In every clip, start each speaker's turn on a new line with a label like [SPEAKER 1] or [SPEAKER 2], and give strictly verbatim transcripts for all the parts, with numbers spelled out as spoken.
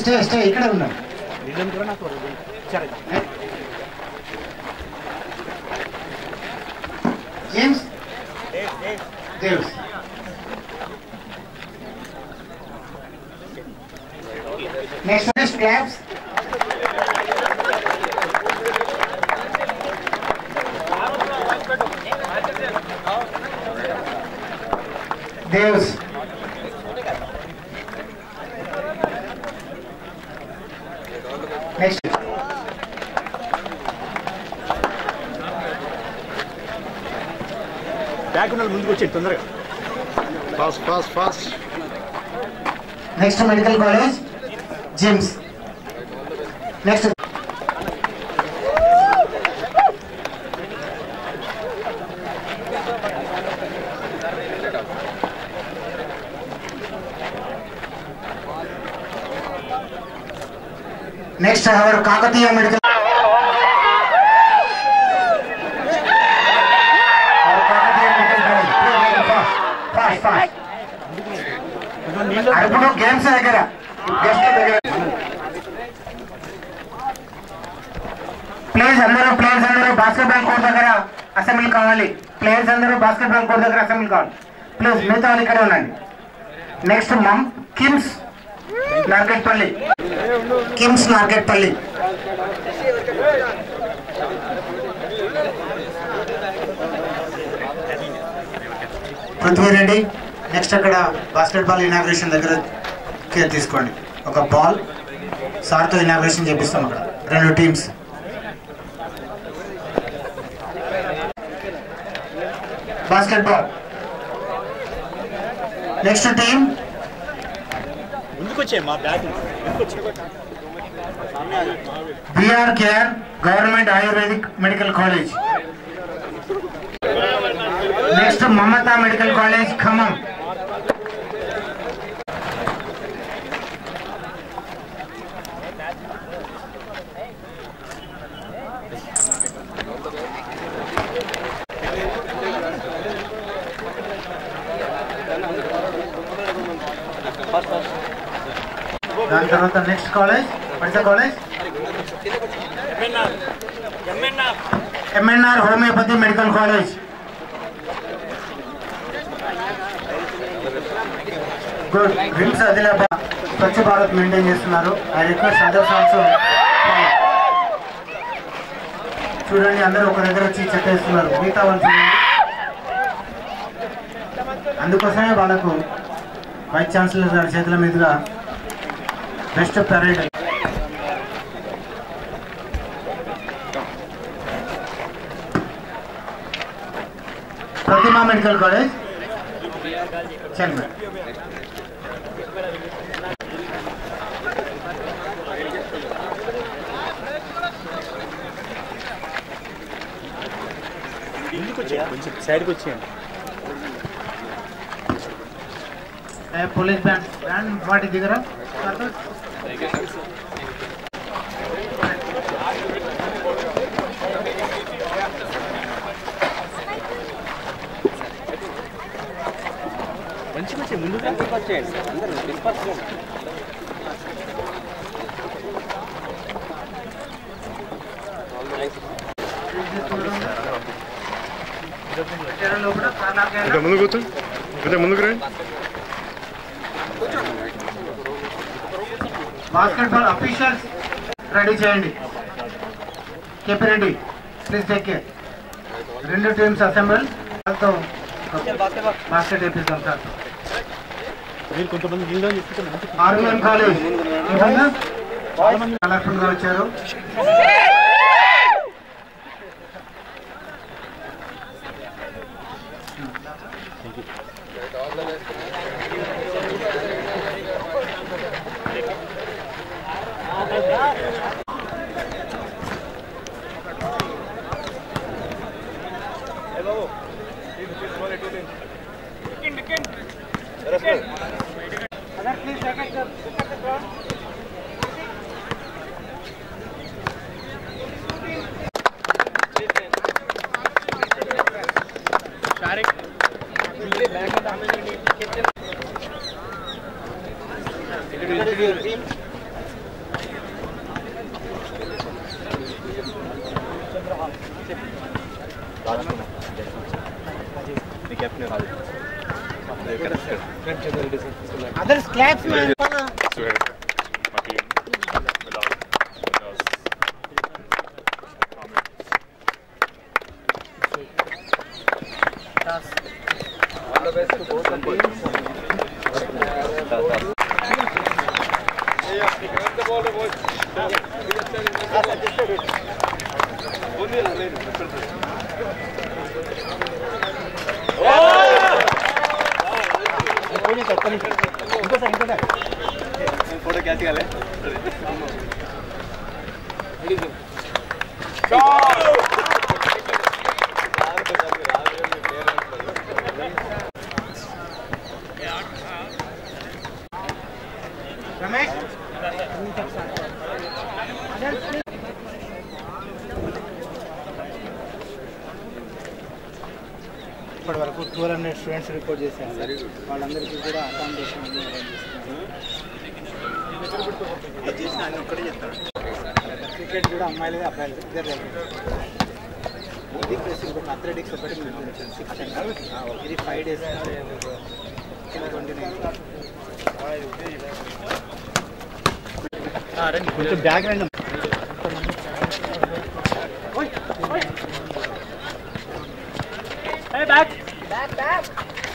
[SPEAKER 1] Stay stay ఇక్కడ ఉన్నాం. James దేవ్స్ నెక్స్ట్ నెక్స్ట్ క్లాప్స్. దేవ్స్ నెక్స్ట్
[SPEAKER 2] బ్యాక్ ఉన్న ముందుకు వచ్చేది తొందరగా fast fast fast.
[SPEAKER 1] Next medical college JIMS. Next next our Kakatiya medical ఇప్పుడు గేమ్స్ దగ్గర ప్లేయర్స్ అందరూ ప్లేయర్స్ అందరూ బాస్కెట్బాల్ కోర్ట్ దగ్గర అసెంబ్లీ కావాలి. ప్లేయర్స్ అందరూ బాస్కెట్బాల్ కోర్ట్ దగ్గర అసెంబ్లీ కావాలి ప్లీజ్. మిగతా వాళ్ళు ఇక్కడే ఉండండి. నెక్స్ట్ మమ్ KIMS Narketpally. KIMS Narketpally. Prithvi Reddy next అక్కడ బాస్కెట్బాల్ ఇనాగ్రేషన్ దగ్గర కేర్ తీసుకోండి. ఒక బాల్ సార్తో ఇనాగ్రేషన్ చేపిస్తాం అక్కడ రెండు teams. Basketball next team BR KR government Ayurvedic medical college. Next Mamata medical college Khammam. దాని తర్వాత నెక్స్ట్ కాలేజ్ పడిస college MNR homeopathy medical college. Good. RIMS Adilabad Swachh Bharat maintain చేస్తున్నారు. I request others also. చూడండి అందరూ ఒక దగ్గర వచ్చి చెక్ వేస్తున్నారు. మిగతా వాళ్ళు చూడండి. అందుకోసమే వాళ్ళకు వైస్ ఛాన్సలర్ గారి చేతుల మీదుగా best parade. Pratima medical college Chennai.
[SPEAKER 2] కొంచెం సైడ్కి వచ్చేయండి.
[SPEAKER 1] పోలీస్ బ్యాండ్ బ్యాండ్ వాటి దగ్గర
[SPEAKER 2] మంచి మంచి ముందు వచ్చేయండి.
[SPEAKER 3] ముందు కూర్చో కొంచెం ముందుకు రండి.
[SPEAKER 1] బాస్కెట్బాల్ అఫీషియల్స్ రెడీ చేయండి. KP Reddy please take care. రెండు టీమ్స్ అసెంబ్లీ బాస్కెట్ వేపిస్తాం సార్.
[SPEAKER 2] కొంతమంది
[SPEAKER 1] ఆర్మీఎం కాలేజ్ కలెక్టర్ గా వచ్చారు. Others claps, man.
[SPEAKER 4] All the best to both the teams. Photo कैसी हाल है
[SPEAKER 1] रमेश ఇప్పటి వరకు ట్వెల్వ్ హండ్రెడ్ స్టూడెంట్స్ రిపోర్ట్ చేశారు వాళ్ళందరికీ కూడా అకామిడేషన్ క్రికెట్ కూడా అమ్మాయిలు అబ్బాయిలు ఇద్దరు ఇది ప్లస్ ఇంకొక అథ్లెటిక్స్ ఒకటి సిక్స్ ఇది ఫైవ్ డేస్ ట్వంటీ నైన్ కొంచెం బ్యాక్ రండి back back back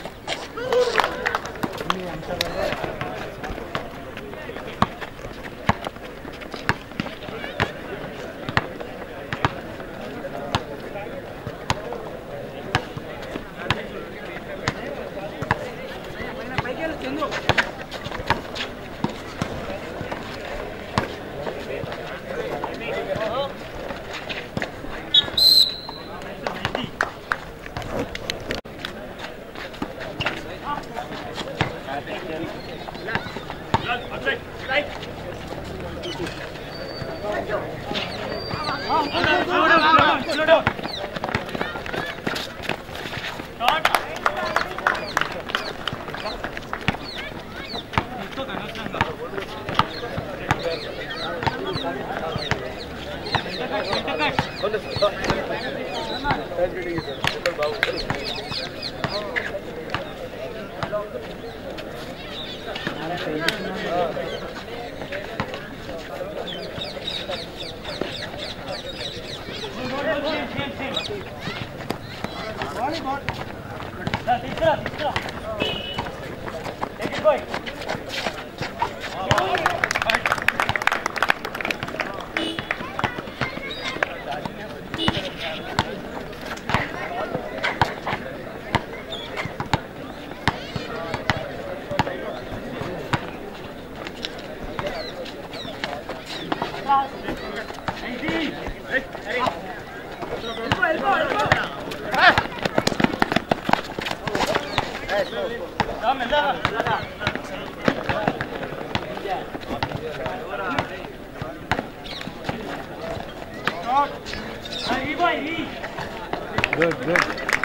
[SPEAKER 1] Good, good.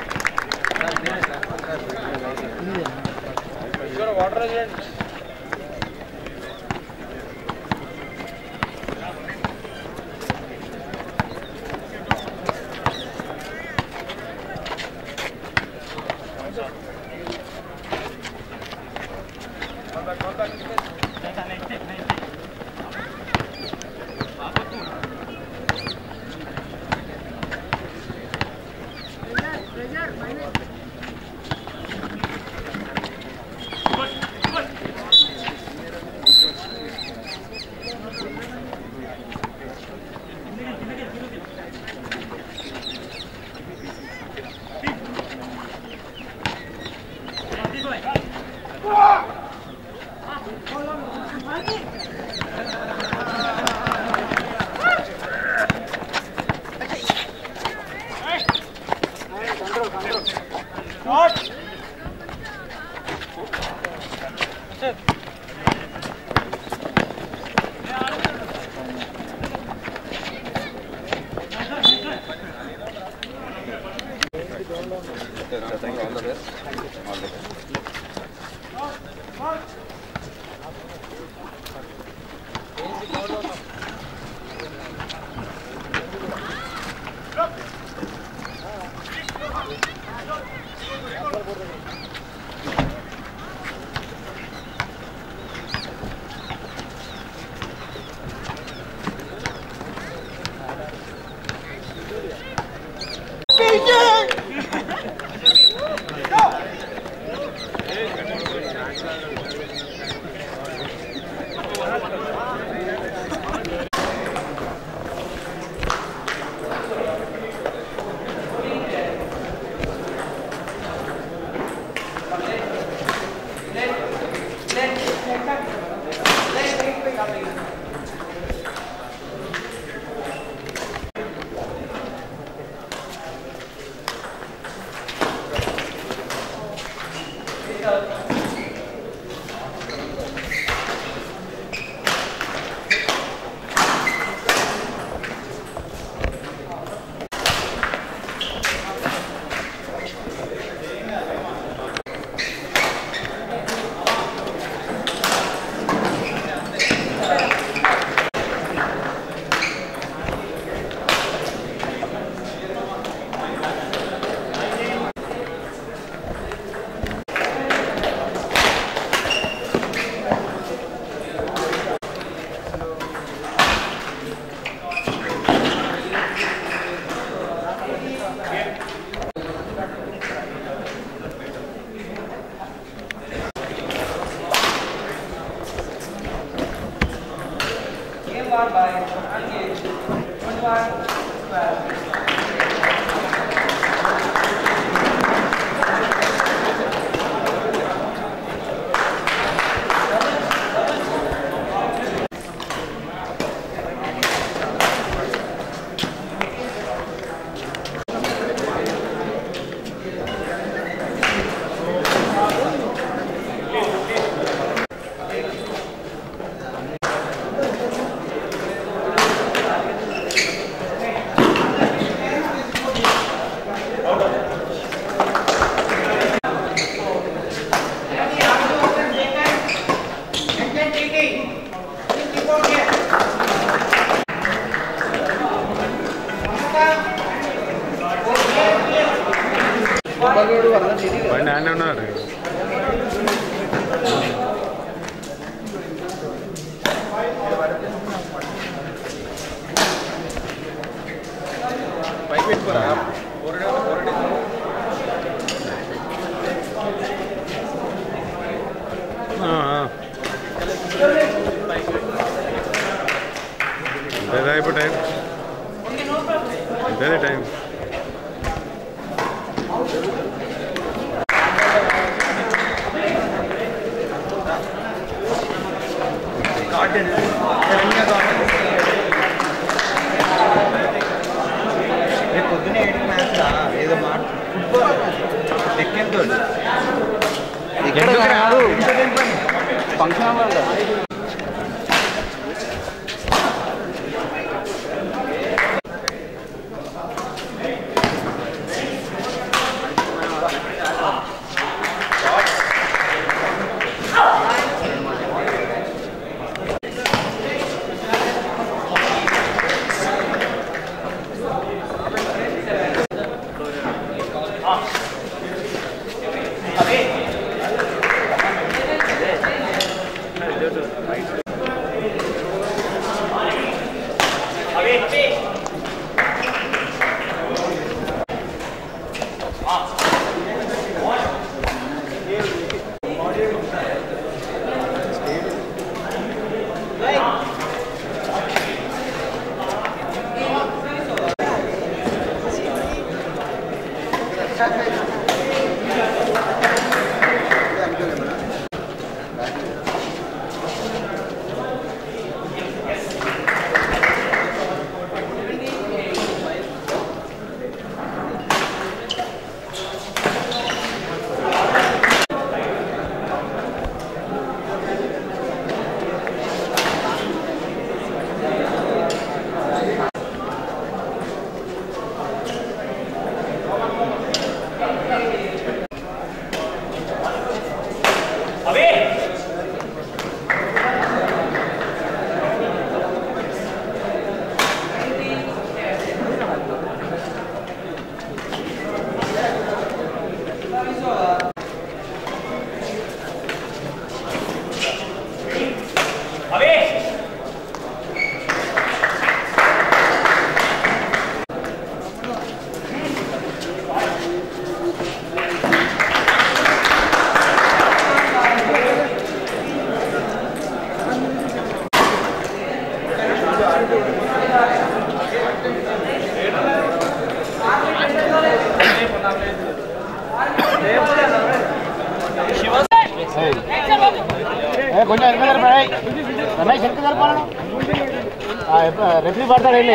[SPEAKER 1] You got a water resident?
[SPEAKER 5] Go, go, go.
[SPEAKER 3] బండి ఆయన ఉన్నాడు.
[SPEAKER 4] పైకి పెట్టుకోరా
[SPEAKER 3] అంతేదా ఇప్పుడు టైం అంతేదే టైం
[SPEAKER 4] పొద్దునే ఏడు మ్యాచ్ ఏదో మాట ఎక్కేంతో ఇక్కడ కాదు ఫంక్షన్ వల్ల
[SPEAKER 1] రెఫరీ పడతాడు వెళ్ళి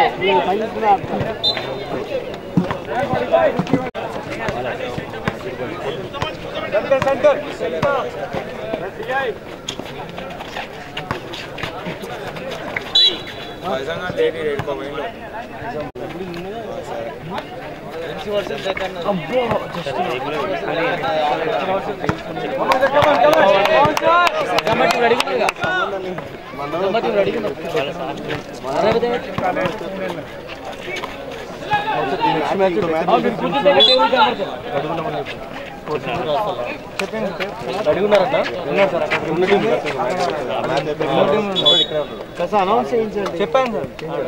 [SPEAKER 1] చెప్పండి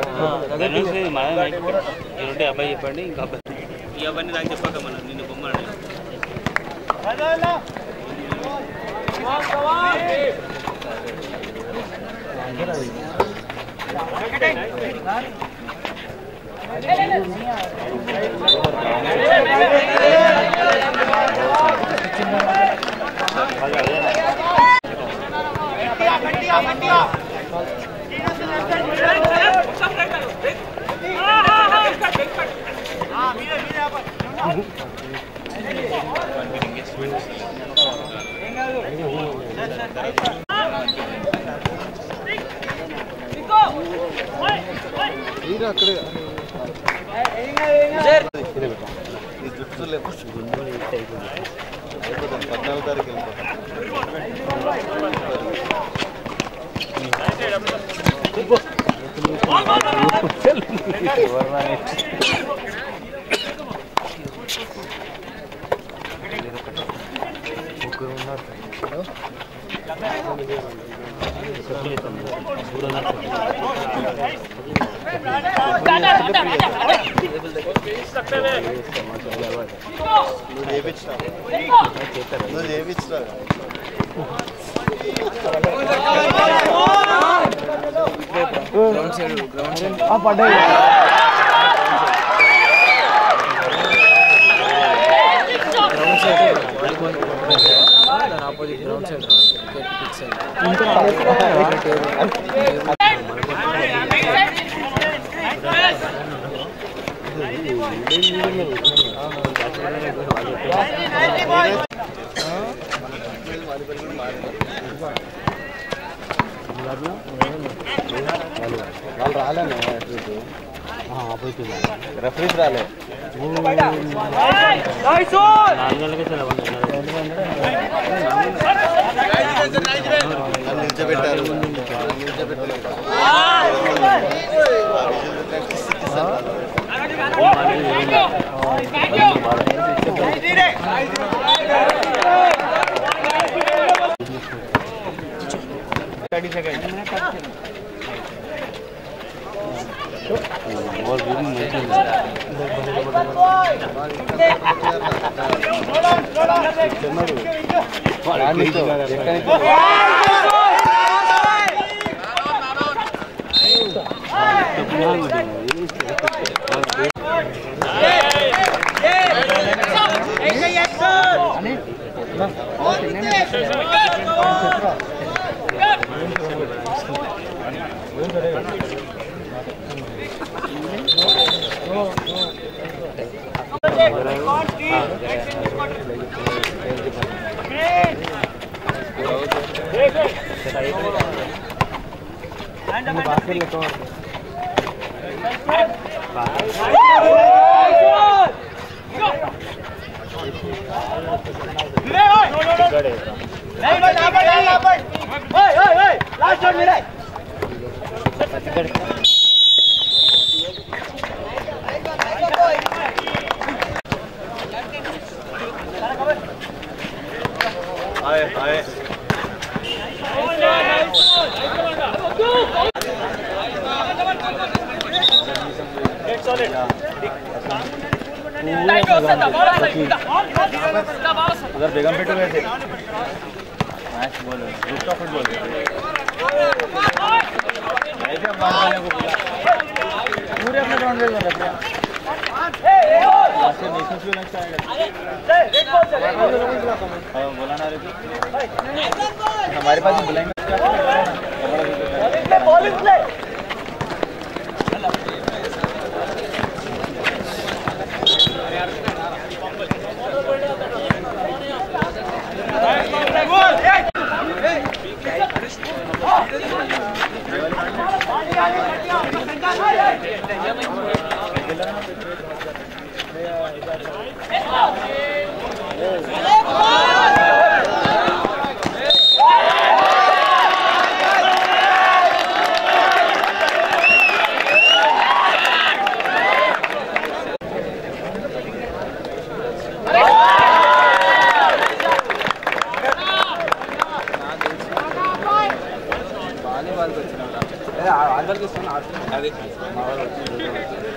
[SPEAKER 1] అబ్బాయి చెప్పండి ఇంకా ఈ అబ్బాయిని నాకు చెప్పాక మనం నిన్ను బొమ్మని
[SPEAKER 4] పద్నాలుగు తారీఖు నువ్వు చేయించినా నువ్వు చేయించినా పడ్డాయి ఆపోజిట్ గ్రౌండ్ సైడ్ వాళ్ళు రాలేను రెఫరీస్ రాలే నిల్చోబెట్టారు उधर बेगम पेट गए थे मैच बोल रूफ टॉप फुटबॉल ऐसे हम बात करने को बोला पूरे अपने ग्राउंड में लग रहे हैं ऐसे नेशनल भी लगता है बोला ना रे हमारे पास बुलाएंगे అందరికి ఇస్తున్నా అది మా వాళ్ళు